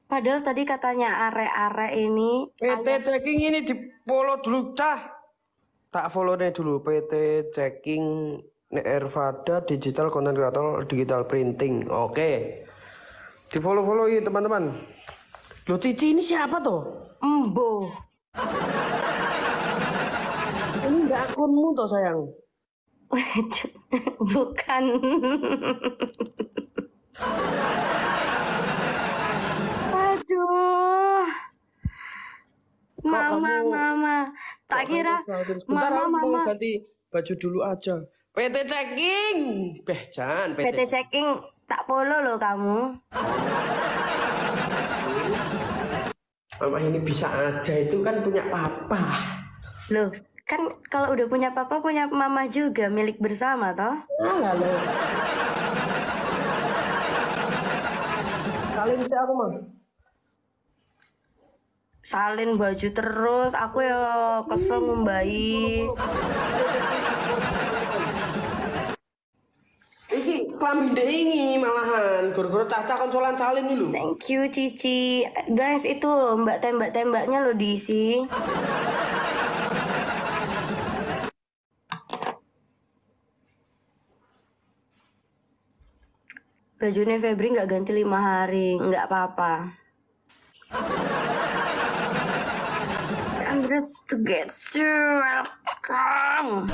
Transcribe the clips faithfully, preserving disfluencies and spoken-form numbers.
Padahal tadi katanya are-are ini. P T checking ini di follow dulu cah. Tak follow nih dulu P T checking Ervada digital content creator digital printing. Oke. Di follow follow ya teman-teman. Lo Cici ini siapa tuh? Embo. Ini enggak akunmu toh sayang. Bukan. Aduh. Mama, kamu, mama. Tak kira. Bentar, mama, aku mama. mau ganti baju dulu aja. P T checking. Beh, jangan P T checking tak follow loh kamu. Mama ini bisa aja, itu kan punya papa. Loh, kan kalau udah punya papa punya mama juga, milik bersama toh? Enggak loh. Salin sih aku mah. Salin baju terus, aku ya kesel ngumbai. Iki klambi ndek ini malahan goro-goro caca konsolan salin ini lho. Thank you Cici. Guys, itu loh mbak tembak-tembaknya lo diisi. Bajunya Febri nggak ganti lima hari, nggak apa-apa. Andres to get you welcome.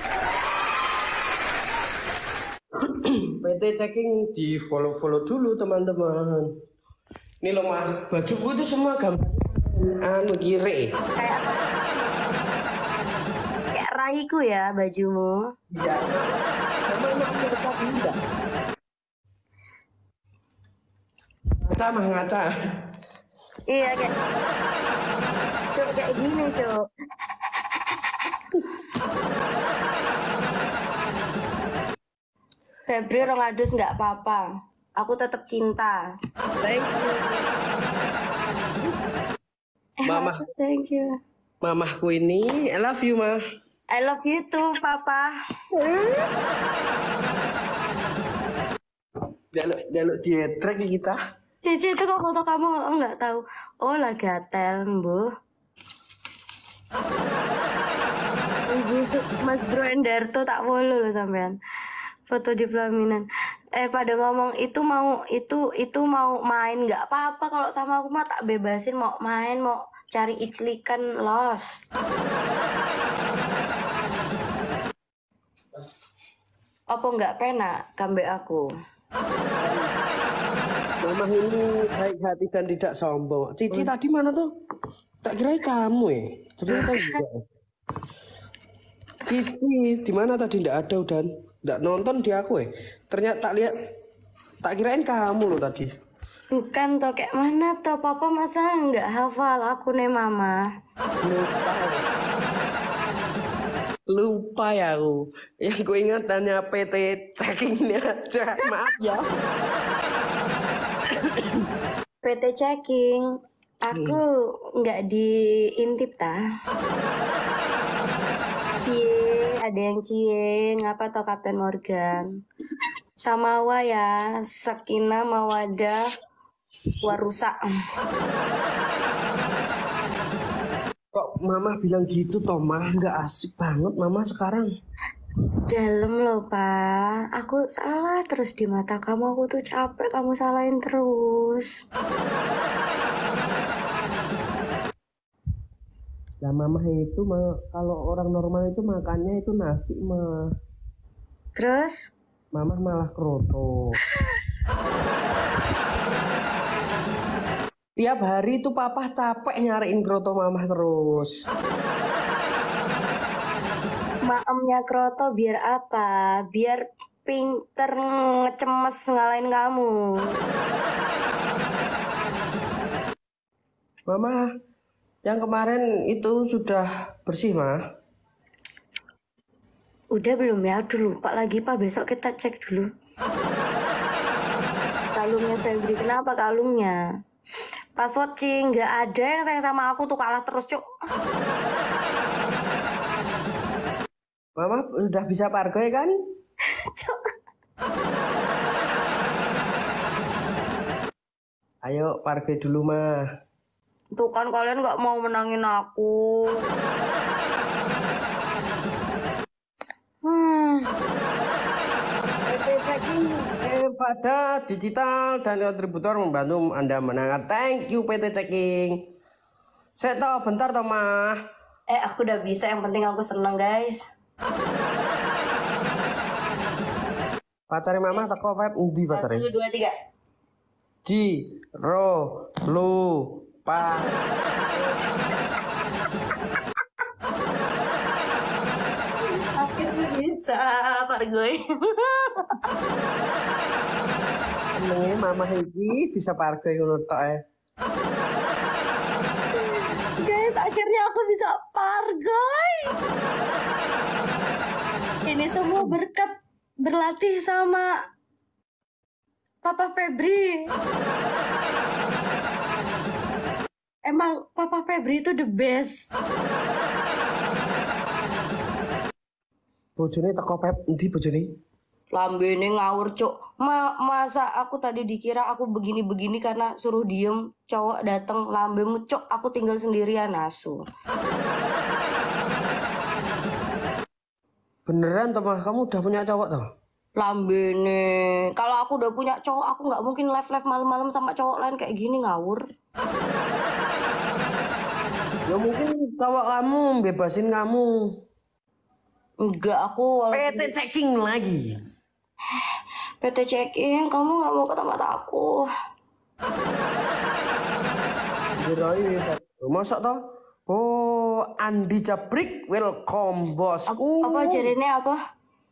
P T checking di follow follow dulu teman-teman. Ini loh mah bajuku itu semua gambar anu kiri. Kayak kayak raiku ya bajumu. Iya. Ngaca mah ngaca. Iya kayak Cuk, kayak gini Cuk. Febri orang adus nggak apa-apa. Aku tetap cinta. Thank you. Mama. Thank you. Mamahku ini, I love you mah. I love you too, Papa. Jaluk jaluk dietrek kita. Cici itu kok foto kamu oh, nggak tahu. Oh lah gatel, Bu. Mas Bro Endarto tak follow loh sampean. Foto di pelaminan. Eh pada ngomong itu mau itu itu mau main nggak apa-apa kalau sama aku mah tak bebasin mau main mau cari iklikan los. Apa nggak pena kambek aku? Mama ini baik hati dan tidak sombong. Cici oh. Tadi mana tuh? Tak kira kamu ya. Ternyata juga. Cici di mana tadi? Tidak ada udah. Tidak nonton di aku ya. Ternyata tak lihat. Tak kirain kamu loh tadi. Bukan toh kayak mana toh Papa masa nggak hafal aku nih Mama. Lupa. Lupa ya aku. Yang ku ingat hanya P T checkingnya aja. Maaf ya. P T checking. Aku nggak diintip ta. Cie, ada yang cie, ngapa toh Kapten Morgan? Samawa ya, Sakina Mawada Warusa. Kok Mama bilang gitu toh mah nggak asik banget Mama sekarang. Dalam loh Pak, aku salah terus di mata kamu, aku tuh capek kamu salahin terus. Nah Mama itu mah kalau orang normal itu makannya itu nasi mah. Terus? Mama malah kroto. Tiap hari itu Papa capek nyariin kroto Mama terus. Maemnya kroto biar apa? Biar pinter ngecemes ngalahin kamu. Mama, yang kemarin itu sudah bersih mah? Udah belum ya? Aduh lupa lagi Pak, besok kita cek dulu. Kalungnya Febri, kenapa kalungnya? Pas watching, nggak ada yang sayang sama aku tuh kalah terus cuk. Mama udah bisa pargoy kan? Ayo parkir dulu mah. Tuh kan kalian nggak mau menangin aku. Hmm. P T Checking Evada Digital dan kontributor membantu Anda menang. Thank you P T Checking. Saya tahu bentar toh mah. Eh aku udah bisa, yang penting aku seneng guys. Pacari mama teko web endi pacare? Satu dua tiga. Ji ro lu pa. Akhirnya bisa Pargoy. Senenge mama iki bisa parkir ngono tok e. Guys, akhirnya aku bisa Pargoy. Ini semua berkat berlatih sama Papa Febri. Emang Papa Febri itu the best. Bojone teko web endi bojone? Lambene ngawur cok. Ma masa aku tadi dikira aku begini-begini karena suruh diem, cowok dateng lambemu cok, aku tinggal sendirian asu. Beneran toh mah kamu udah punya cowok toh? Lambene, kalau aku udah punya cowok aku nggak mungkin live live malam-malam sama cowok lain kayak gini ngawur. Ya mungkin cowok kamu bebasin kamu. Enggak, aku P T Checking lagi. P T Checking, kamu nggak mau ke tempat aku. Gerai, masa toh? Oh, Andi Jabrik, welcome bosku. Apa jadinya apa?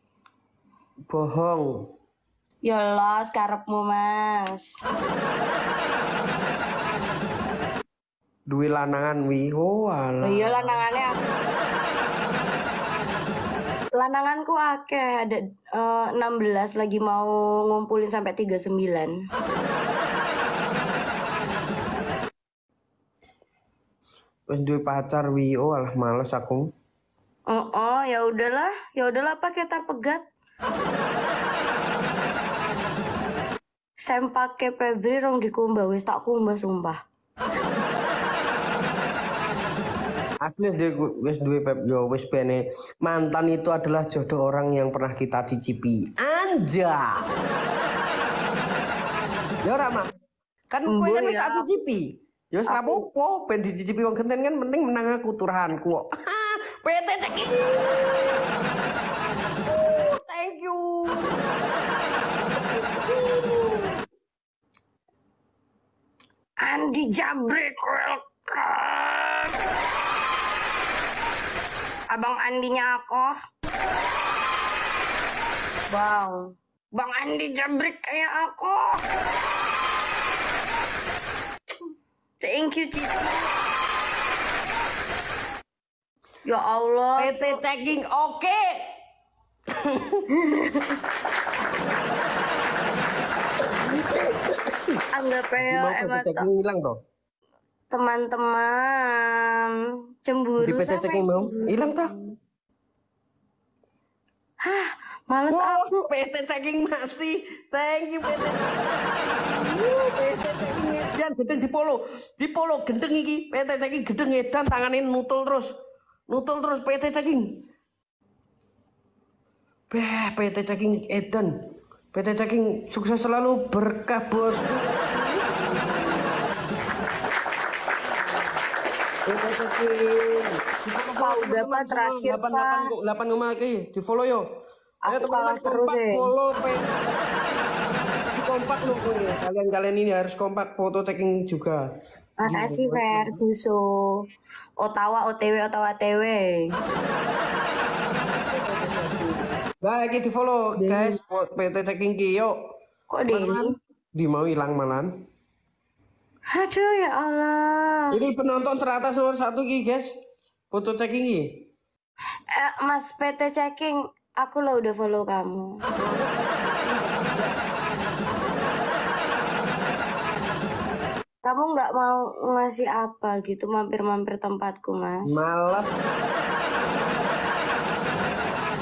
Bohong. Yolah, karepmu mas. Duwe lanangan wi. Oh, alah. Iya lanangannya aku. Lananganku akeh, ada eh, enam belas lagi mau ngumpulin sampai tiga puluh sembilan. Wes duwe pacar wi. Oh, alah males aku. Oh, oh ya udahlah, ya udahlah pakai tar pegat. Sem pakai Febri rong dikumbah wis tak kumbah sumpah. Asli dia wes duwe pep yo wes bene. Mantan itu adalah jodoh orang yang pernah kita cicipi. Anja. Yo Rama. Kan kowe kan wis tak cicipi. Yo ora apa-apa, ben dicicipi wong genten kan penting menang aku turahanku kok. P T Checking. Oh, thank you. Andi Jabrik, welcome. Abang Andinya aku. Bang, Bang Andi Jabrik kayak aku. Thank you, Cici. Ya Allah. P T Checking oke. Okay. Anggap ya emang Checking hilang toh. Teman-teman cemburu. Di P T Checking mau hilang toh. Hah, males wow, aku. P T Checking masih. Thank you P T Checking. Uh, P T Checking edan gendeng di polo. Di polo gendeng iki. P T Checking gendeng edan tanganin nutul terus. Nutul terus P T Checking. Beh, P T Checking edan. P T Checking sukses selalu, berkah bos. P T Checking. Pak udah Pak terakhir Pak. delapan ngomong lagi di follow yo. Ayo teman-teman kompak ya. follow P. Kompak lu ya. Kalian-kalian ini harus kompak foto checking juga. Makasih Ferguso. Ottawa O T W Ottawa T W. Nah, iki di follow guys, P T Checking ki yuk. Kok Denny? Di mau hilang malan. Aduh ya Allah. Ini penonton teratas nomor satu ki guys. Foto checking ki. Eh, Mas P T Checking, aku lo udah follow kamu. Kamu nggak mau ngasih apa gitu, mampir-mampir tempatku, Mas? Malas.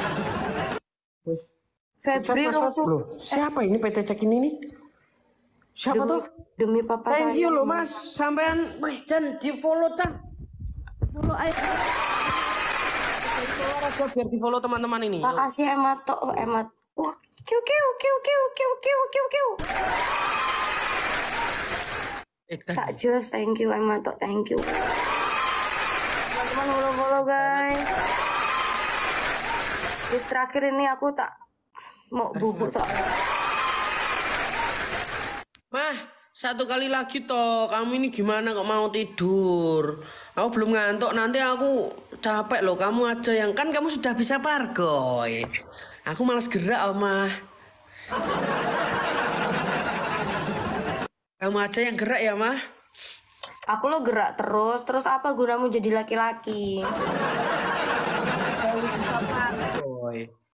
Wes. Febri Sukses, Mas, Mas. langsung. Loh, siapa ini P T Checking ini? Siapa demi, tuh? demi papa Thank saya. you loh mas, sampean, wih dan di follow Cah. Follow aja. Follow aja biar di follow teman-teman ini. Makasih Emat toh, oh, Emat. Wah, kiu kiu kiu kiu kiu kiu kiu kiu. Eh, Dan. Sak jos, thank you Emat toh, thank you. Teman-teman follow-follow guys. Terus terakhir ini aku tak mau bubuk soalnya. Mah, satu kali lagi toh, kamu ini gimana kok mau tidur? Aku belum ngantuk, nanti aku capek loh. Kamu aja yang kan kamu sudah bisa pargoy. Aku malas gerak, Mah. Kamu aja yang gerak ya, Mah. Aku lo gerak terus, terus apa gunamu jadi laki-laki? Pargoy.